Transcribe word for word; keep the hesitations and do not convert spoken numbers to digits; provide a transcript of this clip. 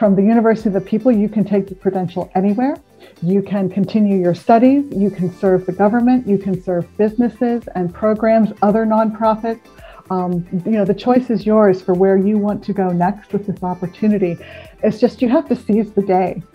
from the University of the People, you can take the credential anywhere. You can continue your studies, you can serve the government, you can serve businesses and programs, other nonprofits. Um, you know, the choice is yours for where you want to go next with this opportunity. It's just you have to seize the day.